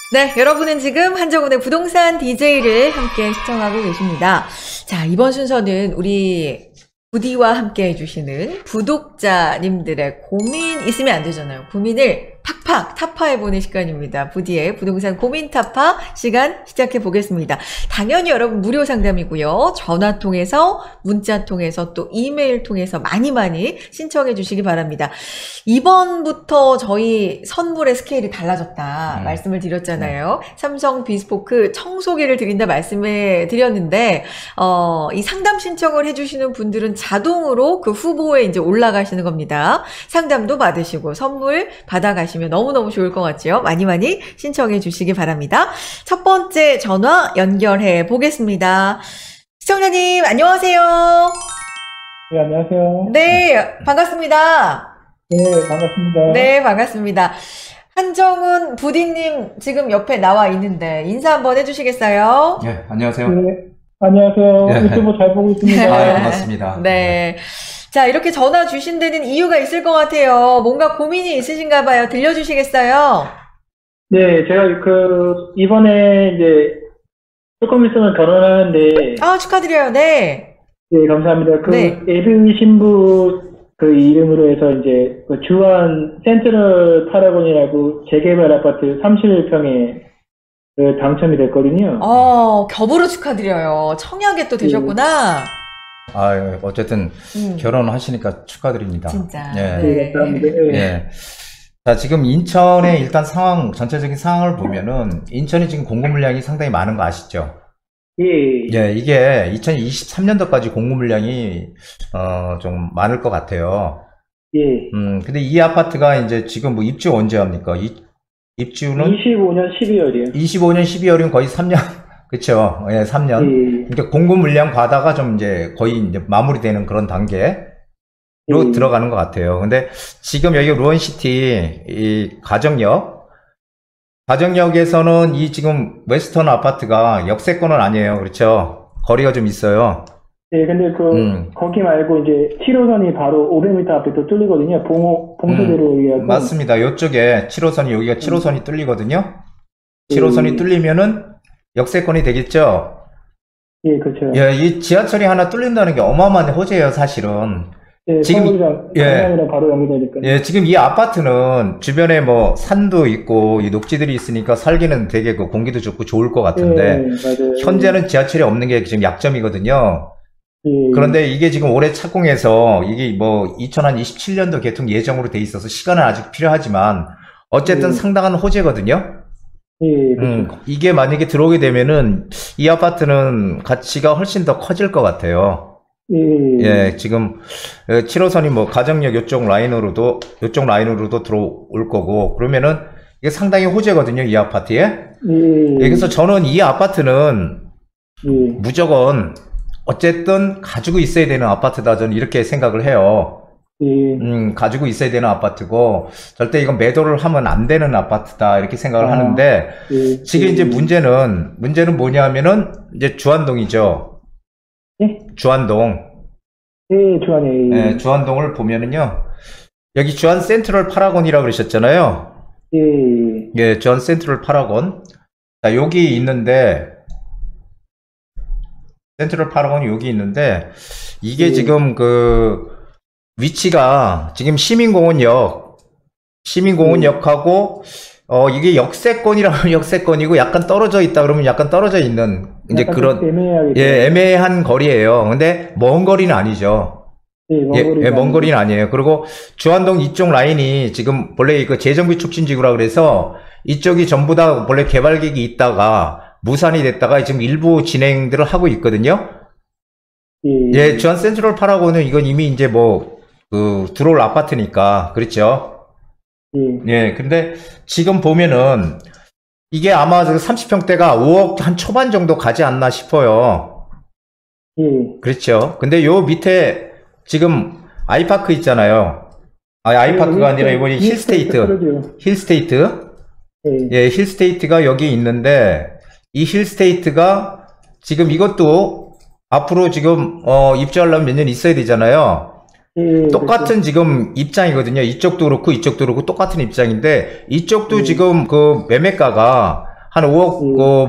네, 여러분은 지금 한정훈의 부동산 DJ를 함께 시청하고 계십니다. 자, 이번 순서는 우리 부디와 함께 해주시는 구독자님들의 고민 있으면 안 되잖아요. 고민을 팍팍 타파해보는 시간입니다. 부디의 부동산 고민 타파 시간 시작해 보겠습니다. 당연히 여러분 무료 상담이고요. 전화 통해서, 문자 통해서, 또 이메일 통해서 많이 신청해 주시기 바랍니다. 이번부터 저희 선물의 스케일이 달라졌다 말씀을 드렸잖아요. 삼성 비스포크 청소기를 드린다 말씀을 드렸는데 이 상담 신청을 해주시는 분들은 자동으로 그 후보에 이제 올라가시는 겁니다. 상담도 받으시고 선물 받아가시면 너무너무 좋을 것 같죠? 많이 신청해 주시기 바랍니다. 첫 번째 전화 연결해 보겠습니다. 시청자님 안녕하세요. 네, 안녕하세요. 네, 반갑습니다. 네, 반갑습니다. 네, 반갑습니다. 한정훈 부디님 지금 옆에 나와 있는데 인사 한번 해주시겠어요? 네, 안녕하세요. 네, 안녕하세요. 네. 유튜브 잘 보고 있습니다. 반갑습니다. 네. 자, 이렇게 전화 주신 데는 이유가 있을 것 같아요. 뭔가 고민이 있으신가 봐요. 들려주시겠어요? 네, 제가 이번에 이제 조금 있으면 결혼하는데. 아, 축하드려요. 네. 네, 감사합니다. 네. 애들 신부 이름으로 해서 이제 주안 센트럴 파라곤이라고 재개발 아파트 31평에 당첨이 됐거든요. 겹으로 축하드려요. 청약에 또 되셨구나. 어쨌든 결혼하시니까 축하드립니다. 진짜. 예. 네, 감사합니다. 예. 자, 지금 인천의 일단 전체적인 상황을 보면은 인천이 지금 공급 물량이 상당히 많은 거 아시죠? 예. 예, 이게 2023년도까지 공급 물량이 좀 많을 것 같아요. 예. 근데 이 아파트가 이제 지금 뭐 입주 언제 합니까? 입주는 25년 12월이요. 25년 12월이면 거의 3년. 그쵸. 예, 3년. 예. 그러니까 공급 물량 과다가 좀 이제 거의 이제 마무리되는 그런 단계로 들어가는 것 같아요. 근데 지금 여기 루원시티, 이 가정역에서는 이 지금 웨스턴 아파트가 역세권은 아니에요. 그렇죠. 거리가 좀 있어요. 네, 근데 거기 말고 이제 7호선이 바로 500m 앞에 또 뚫리거든요. 봉소대로 얘기하고. 맞습니다. 이쪽에 7호선이, 여기가 7호선이 뚫리거든요. 7호선이 뚫리면은 역세권이 되겠죠? 예, 그렇죠. 예, 이 지하철이 하나 뚫린다는 게 어마어마한 호재예요, 사실은. 예, 지금, 강남이랑 바로 연결되니까. 예, 지금 이 아파트는 주변에 뭐 산도 있고, 이 녹지들이 있으니까 살기는 되게 공기도 좋고 좋을 것 같은데, 예, 맞아요. 현재는 지하철이 없는 게 지금 약점이거든요. 예. 그런데 이게 지금 올해 착공해서, 이게 뭐 2027년도 개통 예정으로 돼 있어서 시간은 아직 필요하지만, 어쨌든 상당한 호재거든요. 예, 그렇죠. 이게 만약에 들어오게 되면은 이 아파트는 가치가 훨씬 더 커질 것 같아요. 예, 지금 7호선이 뭐 가정역 요쪽 라인으로도 들어올 거고, 그러면은 이게 상당히 호재거든요, 이 아파트에. 예, 그래서 저는 이 아파트는 무조건 어쨌든 가지고 있어야 되는 아파트다, 저는 이렇게 생각을 해요. 가지고 있어야 되는 아파트고, 절대 이건 매도를 하면 안 되는 아파트다, 이렇게 생각을 하는데, 지금 이제 문제는 뭐냐면은, 이제 주안동이죠. 예? 주안동. 예, 주안에. 예, 주안동을 보면은요, 여기 주안 센트럴 파라곤이라고 그러셨잖아요. 예. 예, 주안 센트럴 파라곤. 자, 여기 있는데, 센트럴 파라곤이 여기 있는데, 이게 지금 위치가 지금 시민공원역하고 이게 역세권이라면 역세권이고 약간 떨어져 있다 그러면 약간 떨어져 있는 이제 그런 애매한 거리예요. 근데 먼 거리는 아니죠. 먼 거리는 아니에요. 그리고 주안동 이쪽 라인이 지금 본래 재정비 촉진지구라 그래서 이쪽이 전부 다 원래 개발 계획이 있다가 무산이 됐다가 지금 일부 진행들을 하고 있거든요. 예, 주안 센트럴 파라곤은 이건 이미 이제 들어올 아파트니까, 그렇죠? 예, 근데 지금 보면은, 이게 아마 30평대가 5억 한 초반 정도 가지 않나 싶어요. 그렇죠? 근데 요 밑에 지금 아이파크 있잖아요. 아이파크가 아니라 이번에 힐스테이트. 예, 힐스테이트가 여기 있는데, 이 힐스테이트가 지금 이것도 앞으로 지금, 입주하려면 몇 년 있어야 되잖아요. 똑같은 지금 입장이거든요. 이쪽도 그렇고 이쪽도 그렇고 똑같은 입장인데 이쪽도 지금 매매가가 한 5억,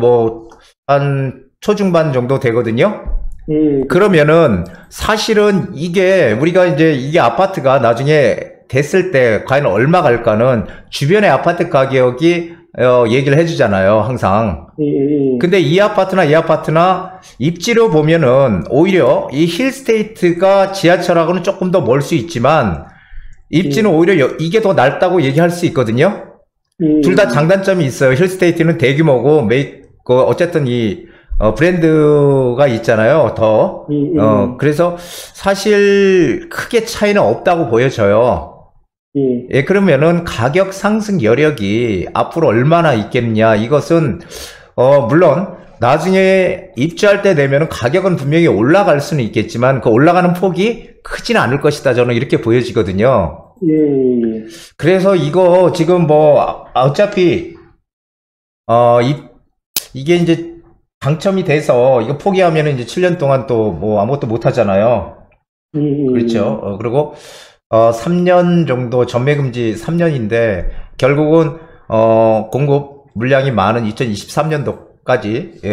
한 초중반 정도 되거든요. 예. 그러면은 사실은 우리가 이게 아파트가 나중에 됐을 때 과연 얼마 갈까는 주변의 아파트 가격이 얘기를 해주잖아요, 항상. 예. 근데 이 아파트나 입지로 보면은 오히려 이 힐스테이트가 지하철하고는 조금 더 멀 수 있지만 입지는 오히려 이게 더 낫다고 얘기할 수 있거든요. 둘 다 장단점이 있어요. 힐스테이트는 대규모고 어쨌든 브랜드가 있잖아요, 더. 그래서 사실 크게 차이는 없다고 보여져요. 예, 그러면은 가격 상승 여력이 앞으로 얼마나 있겠냐, 이것은, 물론, 나중에 입주할 때 되면은 가격은 분명히 올라갈 수는 있겠지만, 그 올라가는 폭이 크지는 않을 것이다, 저는 이렇게 보여지거든요. 예. 그래서 이거 지금 어차피, 이게 이제 당첨이 돼서 이거 포기하면은 이제 7년 동안 또 아무것도 못 하잖아요. 그렇죠. 그리고 3년 정도 전매금지 3년인데 결국은 공급 물량이 많은 2023년도까지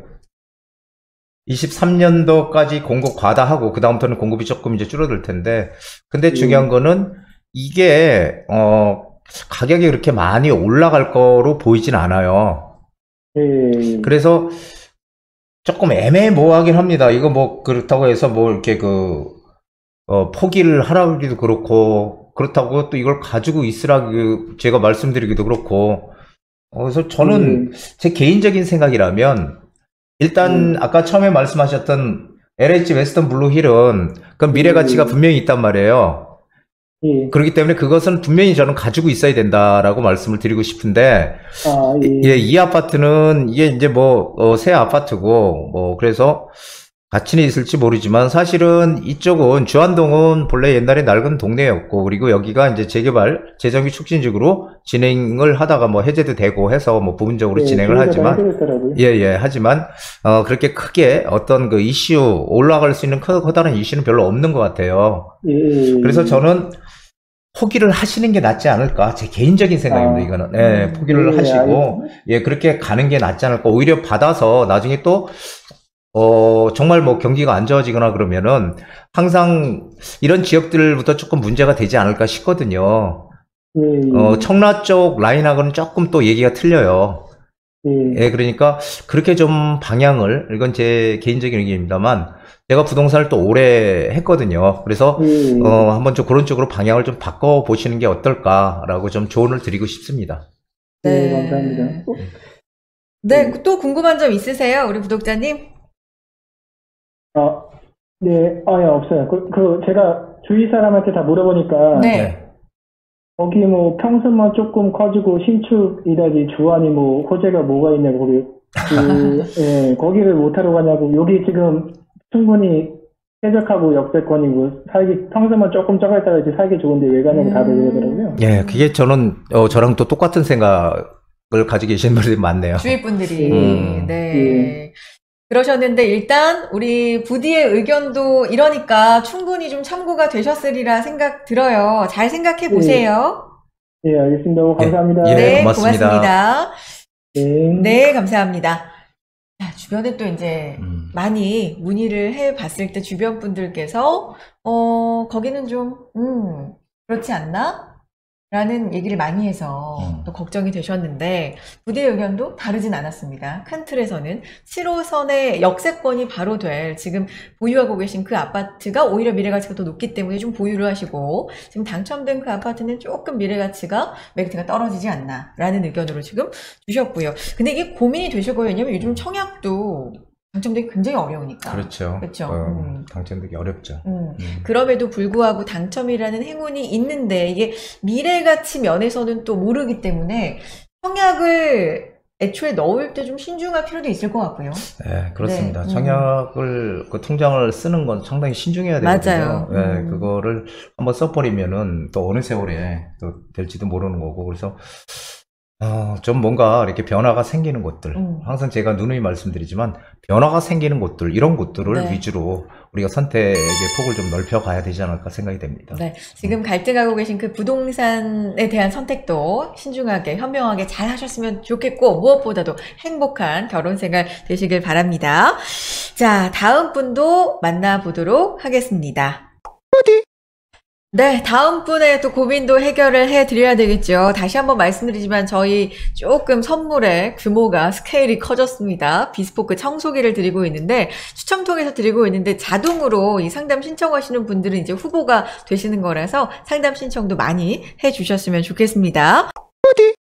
23년도까지 공급 과다하고 그 다음부터는 공급이 조금 이제 줄어들 텐데, 근데 중요한 거는 이게 가격이 그렇게 많이 올라갈 거로 보이진 않아요. 그래서 조금 애매모호하긴 합니다. 이거 그렇다고 해서 이렇게 포기를 하라기도 그렇다고 또 이걸 가지고 있으라고 제가 말씀드리기도 그렇고, 그래서 저는 제 개인적인 생각이라면, 일단 아까 처음에 말씀하셨던 LH 웨스턴 블루 힐은 그 미래 가치가 분명히 있단 말이에요. 그렇기 때문에 그것은 분명히 저는 가지고 있어야 된다라고 말씀을 드리고 싶은데, 이 아파트는 이게 이제 새 아파트고, 그래서 가치는 있을지 모르지만 사실은 이쪽은 주안동은 본래 옛날에 낡은 동네였고, 그리고 여기가 이제 재개발, 재정비 촉진적으로 진행을 하다가 해제도 되고 해서 부분적으로 진행을 하지만, 하지만, 그렇게 크게 어떤 이슈, 올라갈 수 있는 커다란 이슈는 별로 없는 것 같아요. 그래서 저는 포기를 하시는 게 낫지 않을까, 제 개인적인 생각입니다. 이거는 포기를 하시고 그렇게 가는 게 낫지 않을까. 오히려 받아서 나중에 또 정말 경기가 안 좋아지거나 그러면은 항상 이런 지역들부터 조금 문제가 되지 않을까 싶거든요. 청라 쪽 라인하고는 조금 또 얘기가 틀려요. 그러니까 그렇게 좀 방향을, 이건 제 개인적인 의견입니다만, 제가 부동산을 또 오래 했거든요. 그래서 한번 좀 그런 쪽으로 방향을 좀 바꿔 보시는 게 어떨까라고 좀 조언을 드리고 싶습니다. 네, 감사합니다. 네, 또 궁금한 점 있으세요, 우리 구독자님? 네, 없어요. 제가 주위 사람한테 다 물어보니까, 거기 평수만 조금 커지고 신축이라지 주안이 호재가 뭐가 있냐고, 거기를 못하러 가냐고, 여기 지금 충분히 쾌적하고 역세권이고 평소만 조금 적어있다가 이제 살기 좋은데 왜 가냐고 다들 그러더라고요. 예, 그게 저는 저랑 또 똑같은 생각을 가지고 계시는 분들이 많네요. 주위 분들이 그러셨는데, 일단 우리 부디의 의견도 이러니까 충분히 좀 참고가 되셨으리라 생각 들어요. 잘 생각해 보세요. 네, 알겠습니다. 감사합니다. 네, 고맙습니다. 고맙습니다. 네, 감사합니다. 주변에 또 이제 많이 문의를 해봤을 때 주변 분들께서 거기는 좀 그렇지 않나? 라는 얘기를 많이 해서 또 걱정이 되셨는데, 부디의 의견도 다르진 않았습니다. 큰 틀에서는 7호선의 역세권이 바로 될 지금 보유하고 계신 그 아파트가 오히려 미래가치가 더 높기 때문에 좀 보유를 하시고, 지금 당첨된 그 아파트는 조금 미래가치가 메리트가 떨어지지 않나 라는 의견으로 지금 주셨고요. 근데 이게 고민이 되시고요. 왜냐면 요즘 청약도 당첨되기 굉장히 어려우니까. 그렇죠. 당첨되기 어렵죠. 그럼에도 불구하고 당첨이라는 행운이 있는데, 이게 미래가치 면에서는 또 모르기 때문에 청약을 애초에 넣을 때 좀 신중할 필요도 있을 것 같고요. 네, 그렇습니다. 청약을, 통장을 쓰는 건 상당히 신중해야 되거든요. 맞아요. 그거를 한번 써버리면은 또 어느 세월에 또 될지도 모르는 거고, 그래서 좀 뭔가 이렇게 변화가 생기는 곳들, 항상 제가 누누이 말씀드리지만 변화가 생기는 곳들, 이런 곳들을 네. 위주로 우리가 선택의 폭을 좀 넓혀가야 되지 않을까 생각이 됩니다. 네, 지금 갈등하고 계신 그 부동산에 대한 선택도 신중하게 현명하게 잘 하셨으면 좋겠고, 무엇보다도 행복한 결혼 생활 되시길 바랍니다. 자, 다음 분도 만나보도록 하겠습니다. 네, 다음 분의 또 고민도 해결을 해드려야 되겠죠. 다시 한번 말씀드리지만 저희 조금 선물의 규모가 스케일이 커졌습니다. 비스포크 청소기를 드리고 있는데, 추첨 통해서 드리고 있는데 자동으로 이 상담 신청하시는 분들은 이제 후보가 되시는 거라서 상담 신청도 많이 해주셨으면 좋겠습니다.